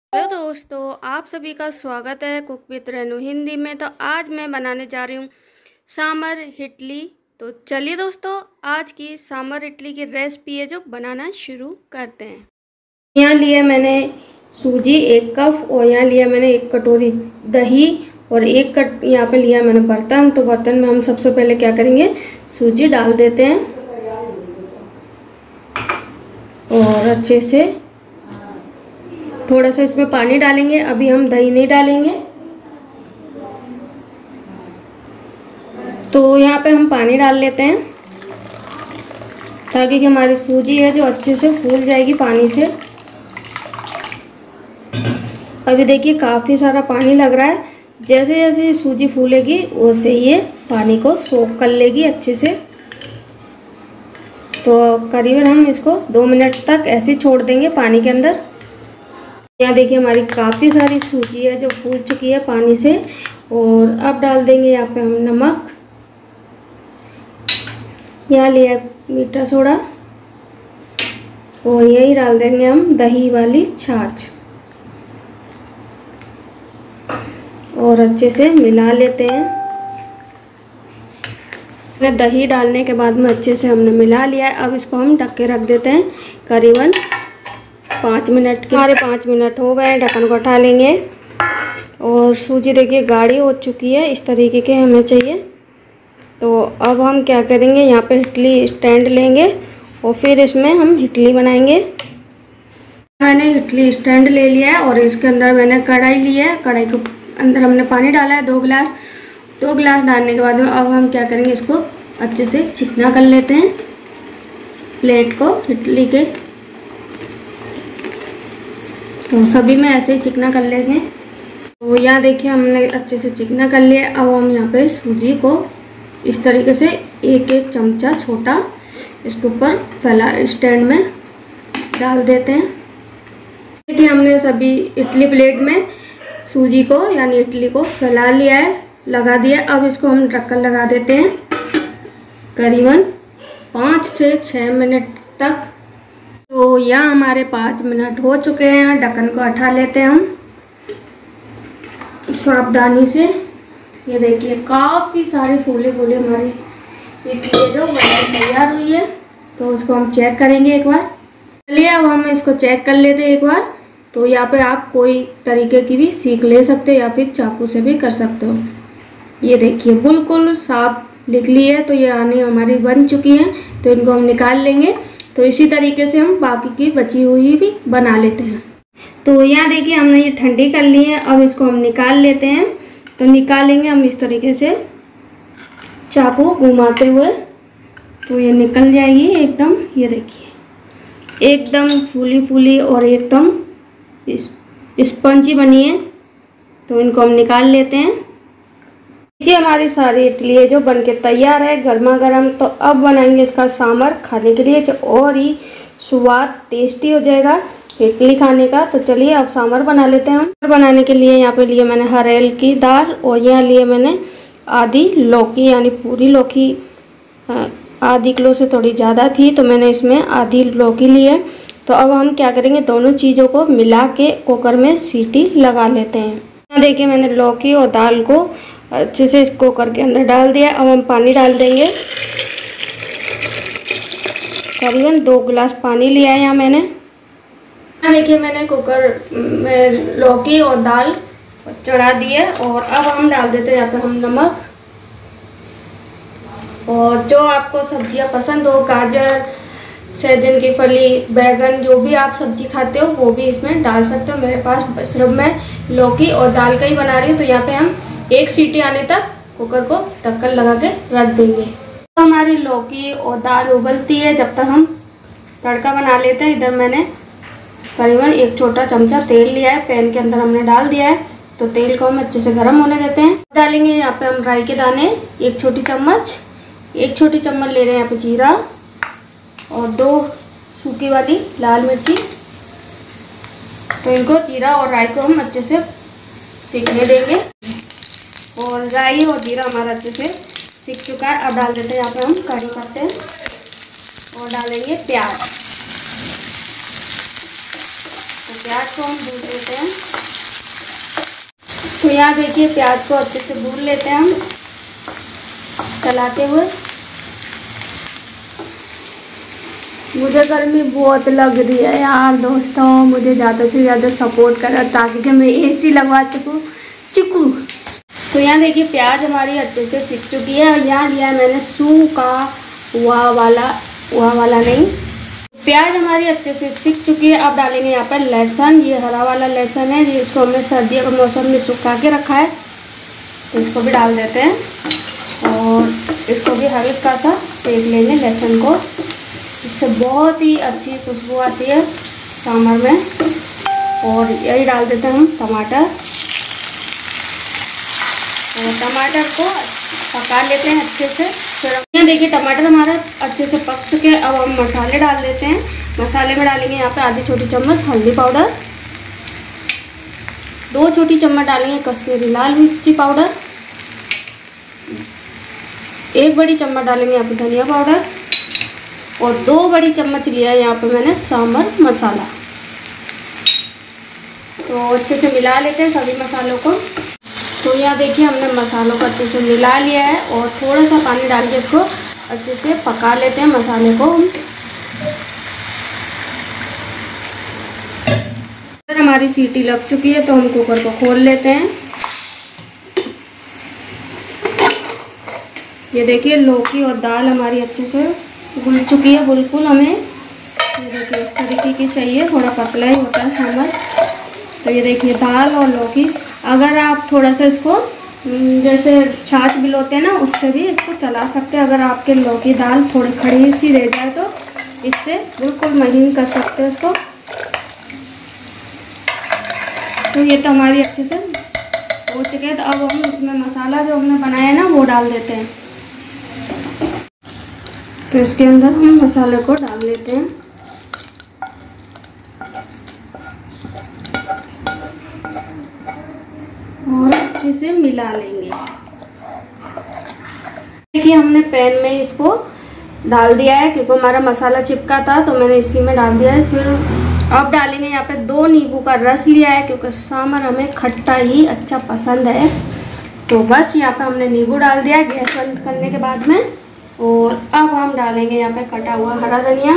Hello दोस्तों, आप सभी का स्वागत है कुक विद रेनू हिंदी में। तो आज मैं बनाने जा रही हूँ सांभर इडली। तो चलिए दोस्तों, आज की सांभर इडली की रेसिपी है जो बनाना शुरू करते हैं। यहाँ लिया मैंने सूजी 1 कप, और यहाँ लिया मैंने 1 कटोरी दही, और यहाँ पे लिया मैंने बर्तन। तो बर्तन में हम सबसे पहले क्या करेंगे, सूजी डाल देते हैं और अच्छे से थोड़ा सा इसमें पानी डालेंगे। अभी हम दही नहीं डालेंगे। तो यहाँ पे हम पानी डाल लेते हैं ताकि कि हमारी सूजी है जो अच्छे से फूल जाएगी पानी से। अभी देखिए काफ़ी सारा पानी लग रहा है। जैसे जैसे सूजी फूलेगी वैसे ये पानी को सोख कर लेगी अच्छे से। तो करीबन हम इसको 2 मिनट तक ऐसे छोड़ देंगे पानी के अंदर। यहाँ देखिए हमारी काफ़ी सारी सूजी है जो फूल चुकी है पानी से। और अब डाल देंगे यहाँ पे हम नमक, यहाँ लिया मीठा सोडा, और यही डाल देंगे हम दही वाली छाछ, और अच्छे से मिला लेते हैं। दही डालने के बाद में अच्छे से हमने मिला लिया है। अब इसको हम ढक के रख देते हैं करीबन 5 मिनट के। हमारे 5 मिनट हो गए, ढक्कन को उठा लेंगे। और सूजी देखिए गाढ़ी हो चुकी है, इस तरीके के हमें चाहिए। तो अब हम क्या करेंगे, यहाँ पे इडली स्टैंड लेंगे और फिर इसमें हम इडली बनाएंगे। मैंने इडली स्टैंड ले लिया है और इसके अंदर मैंने कढ़ाई ली है। कढ़ाई के अंदर हमने पानी डाला है 2 गिलास। 2 गिलास डालने के बाद में अब हम क्या करेंगे, इसको अच्छे से चिकना कर लेते हैं प्लेट को इडली के। तो सभी में ऐसे ही चिकना कर लेंगे। तो यहाँ देखिए हमने अच्छे से चिकना कर लिया। अब हम यहाँ पे सूजी को इस तरीके से 1-1 चमचा छोटा इसके ऊपर फैला स्टैंड में डाल देते हैं। देखिए हमने सभी इडली प्लेट में सूजी को यानी इडली को फैला लिया है, लगा दिया। अब इसको हम ढक्कन लगा देते हैं करीबन 5 से 6 मिनट तक। तो यहाँ हमारे 5 मिनट हो चुके हैं। ढक्कन को हटा लेते हैं हम सावधानी से। ये देखिए काफ़ी सारी फूले फूले हमारी इडली जो बनकर तैयार हुई है। तो उसको हम चेक करेंगे एक बार। चलिए अब हम इसको चेक कर लेते हैं एक बार। तो यहाँ पे आप कोई तरीके की भी सीख ले सकते हो या फिर चाकू से भी कर सकते हो। ये देखिए बिल्कुल साफ निकली है। तो ये आनी हमारी बन चुकी है। तो इनको हम निकाल लेंगे। तो इसी तरीके से हम बाकी की बची हुई भी बना लेते हैं। तो यहाँ देखिए हमने ये ठंडी कर ली है। अब इसको हम निकाल लेते हैं। तो निकालेंगे हम इस तरीके से चाकू घुमाते हुए। तो ये निकल जाएगी एकदम। ये देखिए एकदम फूली फूली और एकदम स्पंजी बनी है। तो इनको हम निकाल लेते हैं। ये हमारी सारी इडली जो बनके तैयार है गर्मा गर्म। तो अब बनाएंगे इसका सांभर खाने के लिए जो और ही स्वाद टेस्टी हो जाएगा इडली खाने का। तो चलिए अब सांभर बना लेते हैं हम। बनाने के लिए यहाँ पे लिए मैंने हरेल की दाल, और यहाँ लिए मैंने आधी लौकी यानी पूरी लौकी। आधी किलो से थोड़ी ज़्यादा थी तो मैंने इसमें आधी लौकी ली है। तो अब हम क्या करेंगे, दोनों चीज़ों को मिला के कुकर में सीटी लगा लेते हैं। यहाँ देखिए मैंने लौकी और दाल को अच्छे से इस कुकर के अंदर डाल दिया। अब हम पानी डाल देंगे। करीबन 2 गिलास पानी लिया है यहाँ मैंने। यहाँ देखिए मैंने कुकर में लौकी और दाल चढ़ा दी है। और अब हम डाल देते हैं यहाँ पे हम नमक। और जो आपको सब्जियाँ पसंद हो, गाजर, सहजन की फली, बैगन, जो भी आप सब्जी खाते हो वो भी इसमें डाल सकते हो। मेरे पास सिर्फ मैं लौकी और दाल का ही बना रही हूँ। तो यहाँ पे हम 1 सीटी आने तक कुकर को ढक्कन लगा के रख देंगे। तो हमारी लौकी और दाल उबलती है जब तक हम तड़का बना लेते हैं। इधर मैंने करीबन 1 छोटा चमचा तेल लिया है, पैन के अंदर हमने डाल दिया है। तो तेल को हम अच्छे से गर्म होने देते हैं। डालेंगे यहाँ पे हम राई के दाने 1 छोटी चम्मच। 1 छोटी चम्मच ले रहे हैं यहाँ पे जीरा, और 2 सूखी वाली लाल मिर्ची। तो इनको जीरा और राई को हम अच्छे से सीखने देंगे। और राई और जीरा हमारा अच्छे से सीख चुका है। अब डाल देते हैं यहाँ पे हम कड़ी पत्ते और डालेंगे प्याज। तो प्याज को हम भून लेते हैं। तो यहाँ देखिए प्याज को अच्छे से भून लेते हैं हम चलाते हुए। मुझे गर्मी बहुत लग रही है यार दोस्तों, मुझे ज़्यादा से ज़्यादा सपोर्ट करें ताकि कि मैं एसी लगवा सकूँ चिकू। तो यहाँ देखिए प्याज हमारी अच्छे से सीख चुकी है और यहाँ लिया मैंने सूखा वह वाला नहीं। प्याज हमारी अच्छे से सीख चुकी है। अब डालेंगे यहाँ पर लहसुन। ये हरा वाला लहसुन है जिसको हमने सर्दियों के मौसम में सुखा के रखा है, तो इसको भी डाल देते हैं और इसको भी हल्का सा सेक लेंगे लहसुन को। इससे बहुत ही अच्छी खुशबू आती है सांभर में। और यही डाल देते हैं हम टमाटर, और टमाटर को पका लेते हैं अच्छे से। फिर यहाँ देखिए टमाटर हमारा अच्छे से पक चुके हैं। अब हम मसाले डाल देते हैं। मसाले में डालेंगे यहाँ पे आधी छोटी चम्मच हल्दी पाउडर, 2 छोटी चम्मच डालेंगे कश्मीरी लाल मिर्ची पाउडर, 1 बड़ी चम्मच डालेंगे यहाँ पे धनिया पाउडर, और 2 बड़ी चम्मच लिया है यहाँ पे मैंने सांभर मसाला। तो अच्छे से मिला लेते हैं सभी मसालों को। तो यहाँ देखिए हमने मसालों को अच्छे से मिला लिया है और थोड़ा सा पानी डाल के इसको अच्छे से पका लेते हैं मसाले को। अगर हमारी सीटी लग चुकी है तो हम कुकर को खोल लेते हैं। ये देखिए लौकी और दाल हमारी अच्छे से घुल चुकी है बिल्कुल। हमें ये देखिए इस तरीके की चाहिए, थोड़ा पतला ही होता है सांभर। तो ये देखिए दाल और लौकी, अगर आप थोड़ा सा इसको जैसे छाछ भिगोते हैं ना उससे भी इसको चला सकते हैं। अगर आपके लौकी दाल थोड़ी खड़ी सी रह जाए तो इससे बिल्कुल महीन कर सकते हो इसको। तो ये तो हमारी अच्छे से हो चुके हैं। तो अब हम इसमें मसाला जो हमने बनाया है ना वो डाल देते हैं। तो इसके अंदर हम मसाले को डाल लेते हैं और अच्छे से मिला लेंगे। देखिए हमने पैन में इसको डाल दिया है क्योंकि हमारा मसाला चिपका था तो मैंने इसी में डाल दिया है। फिर अब डालेंगे यहाँ पे 2 नींबू का रस लिया है क्योंकि सांभर हमें खट्टा ही अच्छा पसंद है। तो बस यहाँ पे हमने नींबू डाल दिया गैस बंद करने के बाद में। और अब हम डालेंगे यहाँ पे कटा हुआ हरा धनिया।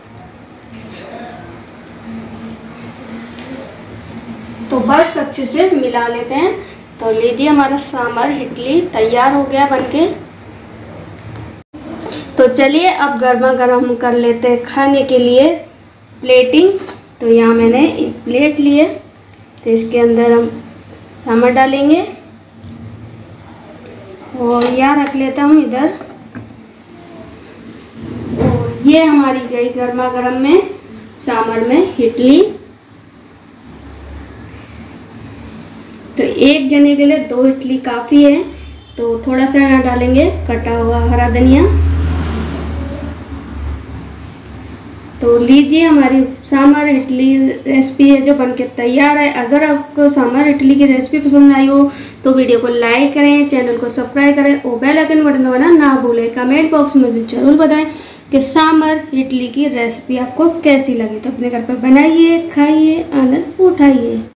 तो बस अच्छे से मिला लेते हैं। तो लीजिए हमारा सांभर इडली तैयार हो गया बनके। तो चलिए अब गर्मा गर्म कर लेते हैं खाने के लिए प्लेटिंग। तो यहाँ मैंने एक प्लेट ली है, तो इसके अंदर हम सांभर डालेंगे और यहाँ रख लेते हम इधर। और ये हमारी गई गर्मा गर्म में सांभर में इडली। तो एक जने के लिए 2 इडली काफ़ी है। तो थोड़ा सा यहाँ डालेंगे कटा हुआ हरा धनिया। तो लीजिए हमारी सांभर इडली रेसिपी है जो बनके तैयार है। अगर आपको सांभर इडली की रेसिपी पसंद आई हो तो वीडियो को लाइक करें, चैनल को सब्सक्राइब करें और बेल आइकन बटन दबाना ना भूलें। कमेंट बॉक्स में जरूर बताएं कि सांभर इडली की रेसिपी आपको कैसी लगी। तो अपने घर पर बनाइए, खाइए, आनंद उठाइए।